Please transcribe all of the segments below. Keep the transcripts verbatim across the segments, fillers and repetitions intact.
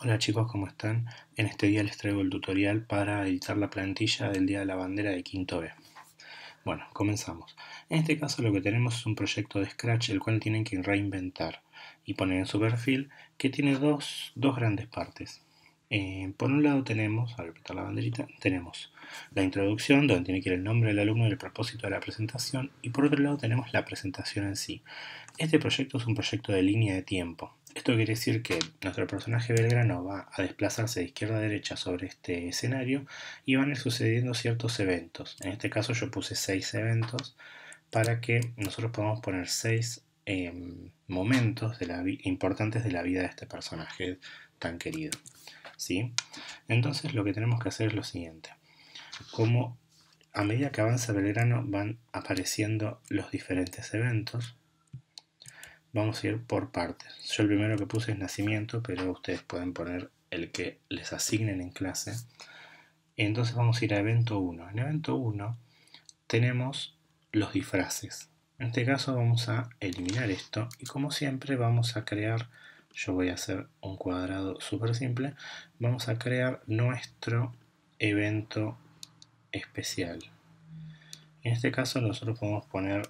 Hola chicos, ¿cómo están? En este día les traigo el tutorial para editar la plantilla del Día de la Bandera de quinto B. Bueno, comenzamos. En este caso lo que tenemos es un proyecto de Scratch el cual tienen que reinventar y poner en su perfil, que tiene dos, dos grandes partes. Eh, por un lado tenemos, al apretar la banderita, tenemos la introducción, donde tiene que ir el nombre del alumno y el propósito de la presentación, y por otro lado tenemos la presentación en sí. Este proyecto es un proyecto de línea de tiempo. Esto quiere decir que nuestro personaje Belgrano va a desplazarse de izquierda a derecha sobre este escenario y van a ir sucediendo ciertos eventos. En este caso yo puse seis eventos para que nosotros podamos poner seis eh, momentos de la importantes de la vida de este personaje tan querido. ¿Sí? Entonces lo que tenemos que hacer es lo siguiente. Como a medida que avanza Belgrano van apareciendo los diferentes eventos, vamos a ir por partes. Yo el primero que puse es nacimiento, pero ustedes pueden poner el que les asignen en clase. Entonces vamos a ir a evento uno. En evento uno tenemos los disfraces. En este caso vamos a eliminar esto y como siempre vamos a crear, yo voy a hacer un cuadrado súper simple, vamos a crear nuestro evento especial. En este caso nosotros podemos poner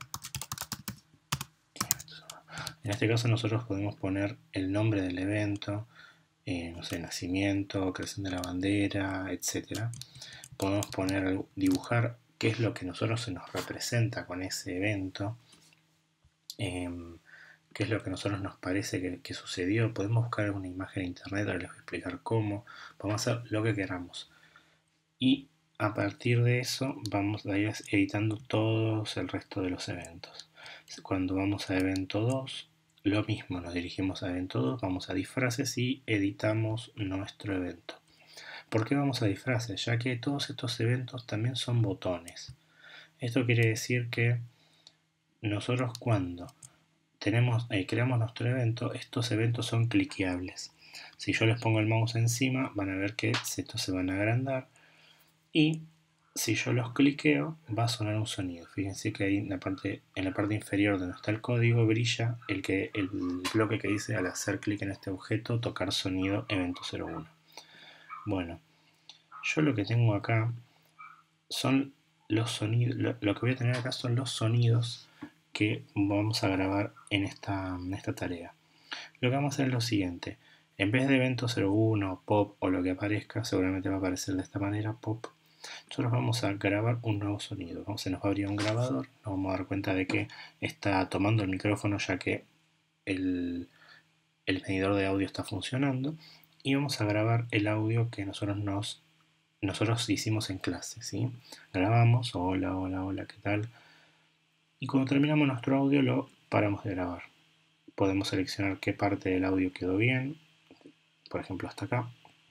En este caso nosotros podemos poner el nombre del evento, eh, no sé, nacimiento, creación de la bandera, etcétera. Podemos poner, dibujar qué es lo que nosotros se nos representa con ese evento, eh, qué es lo que a nosotros nos parece que, que sucedió. Podemos buscar una imagen en internet, ahora les voy a explicar cómo. Podemos hacer lo que queramos. Y a partir de eso vamos a ir editando todos el resto de los eventos. Cuando vamos a evento dos, lo mismo, nos dirigimos a evento dos, vamos a disfraces y editamos nuestro evento. ¿Por qué vamos a disfraces? Ya que todos estos eventos también son botones. Esto quiere decir que nosotros cuando tenemos, eh, creamos nuestro evento, estos eventos son cliqueables. Si yo les pongo el mouse encima, van a ver que estos se van a agrandar. Y si yo los cliqueo, va a sonar un sonido. Fíjense que ahí en la parte, en la parte inferior donde está el código brilla el, que, el bloque que dice al hacer clic en este objeto, tocar sonido evento cero uno. Bueno, yo lo que tengo acá son los sonidos, lo, lo que voy a tener acá son los sonidos que vamos a grabar en esta, en esta tarea. Lo que vamos a hacer es lo siguiente. En vez de evento cero uno, pop o lo que aparezca, seguramente va a aparecer de esta manera, pop. Nosotros vamos a grabar un nuevo sonido. Se nos va a abrir un grabador, nos vamos a dar cuenta de que está tomando el micrófono ya que el, el medidor de audio está funcionando y vamos a grabar el audio que nosotros nos nosotros hicimos en clase, ¿sí? Grabamos, hola, hola, hola, ¿qué tal? Y cuando terminamos nuestro audio lo paramos de grabar. Podemos seleccionar qué parte del audio quedó bien, por ejemplo hasta acá.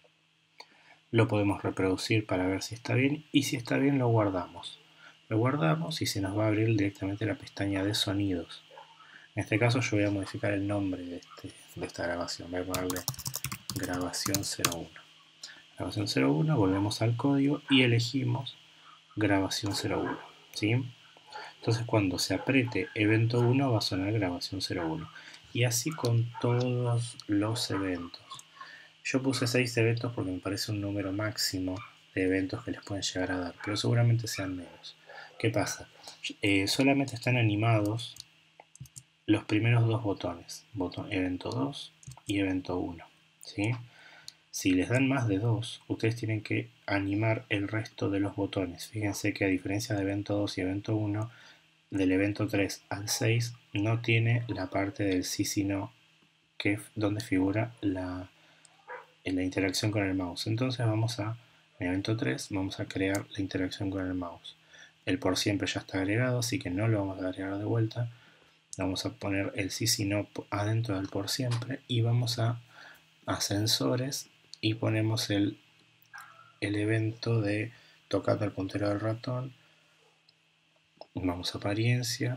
Lo podemos reproducir para ver si está bien y si está bien lo guardamos. Lo guardamos y se nos va a abrir directamente la pestaña de sonidos. En este caso yo voy a modificar el nombre de, este, de esta grabación. Voy a ponerle grabación cero uno. Grabación cero uno, volvemos al código y elegimos grabación cero uno. ¿Sí? Entonces cuando se apriete evento uno va a sonar grabación cero uno. Y así con todos los eventos. Yo puse seis eventos porque me parece un número máximo de eventos que les pueden llegar a dar, pero seguramente sean menos. ¿Qué pasa? Eh, solamente están animados los primeros dos botones, botón evento dos y evento uno. ¿Sí? Si les dan más de dos, ustedes tienen que animar el resto de los botones. Fíjense que a diferencia de evento dos y evento uno, del evento tres al seis no tiene la parte del sí, sí, no, que es donde figura la en la interacción con el mouse. Entonces vamos a, en evento tres, vamos a crear la interacción con el mouse. El por siempre ya está agregado, así que no lo vamos a agregar de vuelta. Vamos a poner el sí, sí, no adentro del por siempre y vamos a ascensores y ponemos el, el evento de tocando el puntero del ratón. Vamos a apariencia,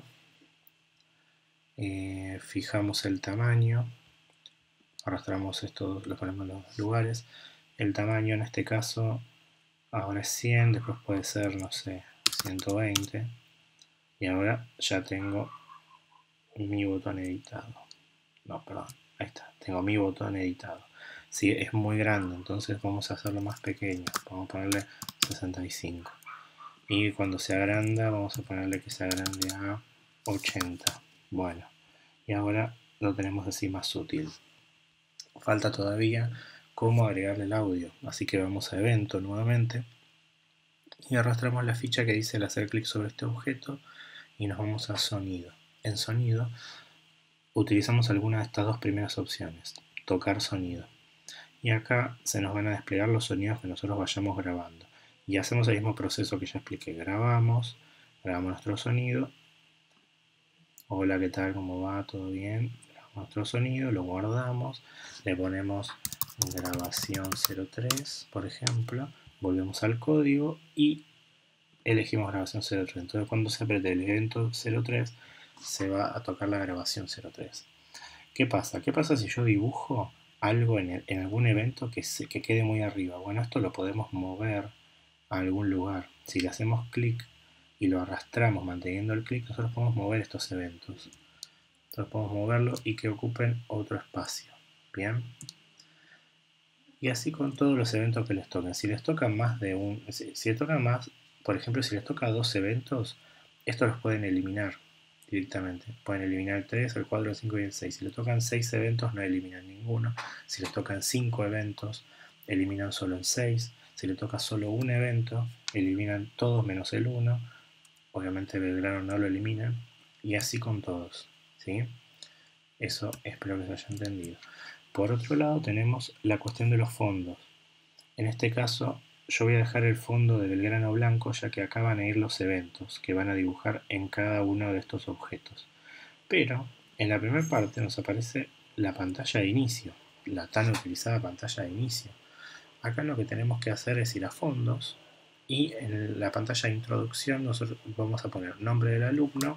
eh, fijamos el tamaño, arrastramos esto, lo ponemos en los lugares. El tamaño en este caso ahora es cien, después puede ser, no sé, ciento veinte. Y ahora ya tengo mi botón editado. No, perdón, ahí está, tengo mi botón editado. si es muy grande, entonces vamos a hacerlo más pequeño, vamos a ponerle sesenta y cinco. Y cuando se agranda vamos a ponerle que se agrande a ochenta. Bueno, y ahora lo tenemos así más sutil. Falta todavía cómo agregarle el audio, así que vamos a evento nuevamente y arrastramos la ficha que dice el hacer clic sobre este objeto y nos vamos a sonido. En sonido utilizamos alguna de estas dos primeras opciones, tocar sonido. Y acá se nos van a desplegar los sonidos que nosotros vayamos grabando. Y hacemos el mismo proceso que ya expliqué. Grabamos, grabamos nuestro sonido. Hola, ¿qué tal? ¿Cómo va? ¿Todo bien? Grabamos nuestro sonido, lo guardamos, le ponemos grabación cero tres, por ejemplo. Volvemos al código y elegimos grabación cero tres. Entonces cuando se apriete el evento cero tres, se va a tocar la grabación cero tres. ¿Qué pasa? ¿Qué pasa si yo dibujo algo en, el, en algún evento que, se, que quede muy arriba? Bueno, esto lo podemos mover a algún lugar. Si le hacemos clic y lo arrastramos manteniendo el clic, nosotros podemos mover estos eventos. Entonces podemos moverlo y que ocupen otro espacio. Bien. Y así con todos los eventos que les toquen. Si les tocan más de un... Si, si les tocan más, por ejemplo, si les toca dos eventos, estos los pueden eliminar directamente. Pueden eliminar el tres, el cuatro, el cinco y el seis. Si les tocan seis eventos, no eliminan ninguno. Si les tocan cinco eventos, eliminan solo el seis. Si les toca solo un evento, eliminan todos menos el uno. Obviamente Belgrano no lo eliminan. Y así con todos, ¿sí? Eso espero que se haya entendido. Por otro lado tenemos la cuestión de los fondos. En este caso yo voy a dejar el fondo de Belgrano blanco, ya que acá van a ir los eventos que van a dibujar en cada uno de estos objetos. Pero en la primera parte nos aparece la pantalla de inicio, la tan utilizada pantalla de inicio. Acá lo que tenemos que hacer es ir a fondos y en la pantalla de introducción nosotros vamos a poner nombre del alumno,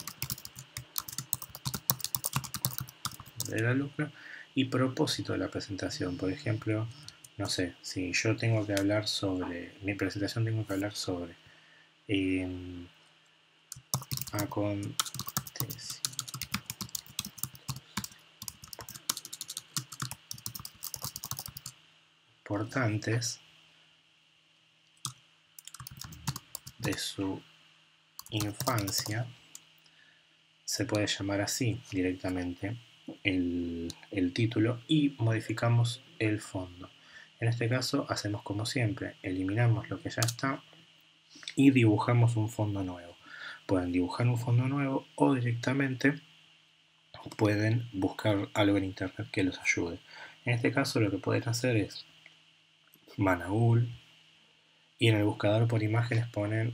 del alumno y propósito de la presentación. Por ejemplo, no sé, si yo tengo que hablar sobre, mi presentación tengo que hablar sobre eh, acontecimientos importantes de su infancia, se puede llamar así directamente el, el título, y modificamos el fondo. En este caso hacemos como siempre, eliminamos lo que ya está y dibujamos un fondo nuevo. Pueden dibujar un fondo nuevo o directamente pueden buscar algo en internet que los ayude. En este caso lo que pueden hacer es van a Google y en el buscador por imágenes ponen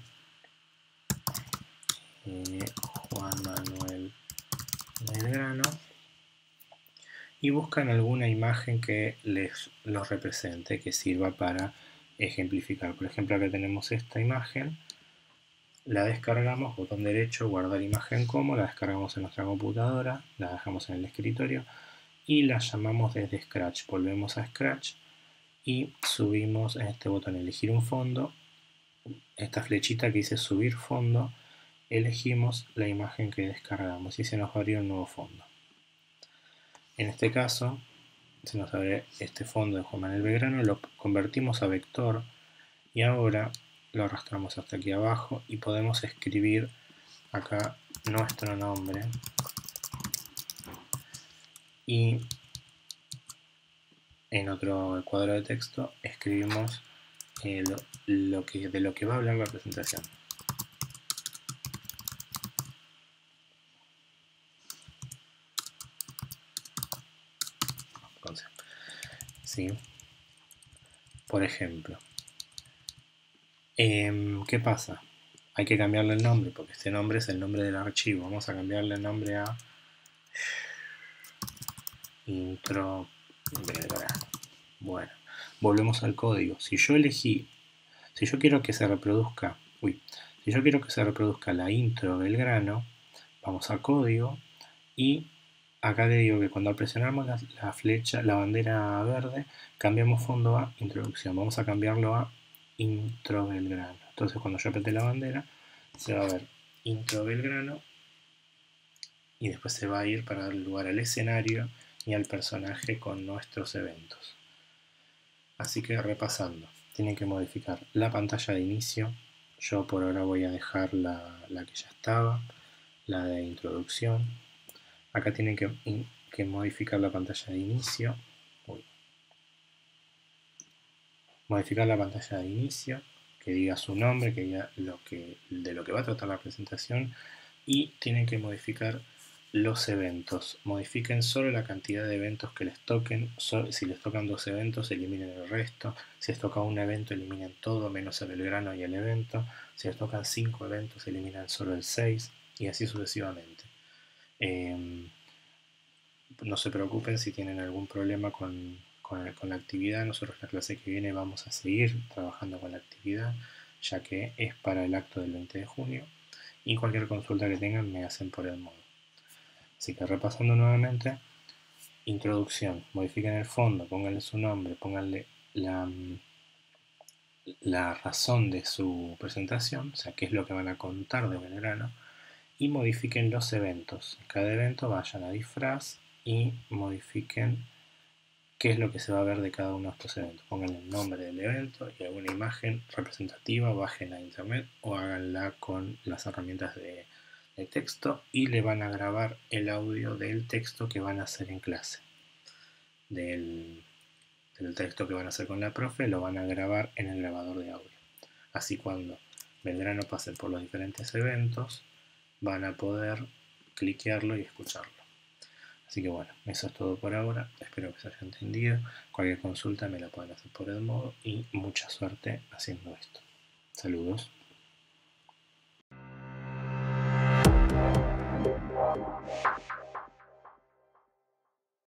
eh, Juan Manuel Belgrano y buscan alguna imagen que les los represente, que sirva para ejemplificar. Por ejemplo, acá tenemos esta imagen, la descargamos, botón derecho, guardar imagen como, la descargamos en nuestra computadora, la dejamos en el escritorio y la llamamos desde Scratch. Volvemos a Scratch y subimos en este botón elegir un fondo, esta flechita que dice subir fondo, elegimos la imagen que descargamos y se nos abrió un nuevo fondo. En este caso se nos abre este fondo de Juan Manuel Belgrano, lo convertimos a vector y ahora lo arrastramos hasta aquí abajo y podemos escribir acá nuestro nombre y en otro cuadro de texto escribimos eh, lo, lo que, de lo que va a hablar la presentación. ¿Sí? Por ejemplo, eh, ¿qué pasa? Hay que cambiarle el nombre porque este nombre es el nombre del archivo. Vamos a cambiarle el nombre a intro Belgrano. Bueno, volvemos al código. Si yo elegí, si yo quiero que se reproduzca, uy, si yo quiero que se reproduzca la intro Belgrano, vamos a código y acá le digo que cuando presionamos la, la flecha, la bandera verde, cambiamos fondo a introducción. Vamos a cambiarlo a intro Belgrano. Entonces cuando yo apriete la bandera, se va a ver intro Belgrano y después se va a ir para dar lugar al escenario y al personaje con nuestros eventos. Así que repasando, tienen que modificar la pantalla de inicio. Yo por ahora voy a dejar la, la que ya estaba, la de introducción. Acá tienen que, que modificar la pantalla de inicio. Uy. Modificar la pantalla de inicio, que diga su nombre, que diga lo que, de lo que va a tratar la presentación, y tienen que modificar los eventos. Modifiquen solo la cantidad de eventos que les toquen. Si les tocan dos eventos, eliminen el resto. Si les toca un evento, eliminen todo menos el Belgrano y el evento. Si les tocan cinco eventos, eliminan solo el seis, y así sucesivamente. Eh, no se preocupen si tienen algún problema con, con, con la actividad. Nosotros la clase que viene vamos a seguir trabajando con la actividad, ya que es para el acto del veinte de junio, y cualquier consulta que tengan me hacen por el modo. Así que repasando nuevamente, introducción, modifiquen el fondo, pónganle su nombre, pónganle la, la razón de su presentación, o sea, qué es lo que van a contar de Belgrano, y modifiquen los eventos. En cada evento vayan a disfraz y modifiquen qué es lo que se va a ver de cada uno de estos eventos. Pongan el nombre del evento y alguna imagen representativa, bajen a internet o háganla con las herramientas de, de texto, y le van a grabar el audio del texto que van a hacer en clase. Del, del texto que van a hacer con la profe, lo van a grabar en el grabador de audio. Así cuando Belgrano pase por los diferentes eventos, van a poder cliquearlo y escucharlo. Así que bueno, eso es todo por ahora. Espero que se haya entendido. Cualquier consulta me la pueden hacer por el modo, y mucha suerte haciendo esto. Saludos.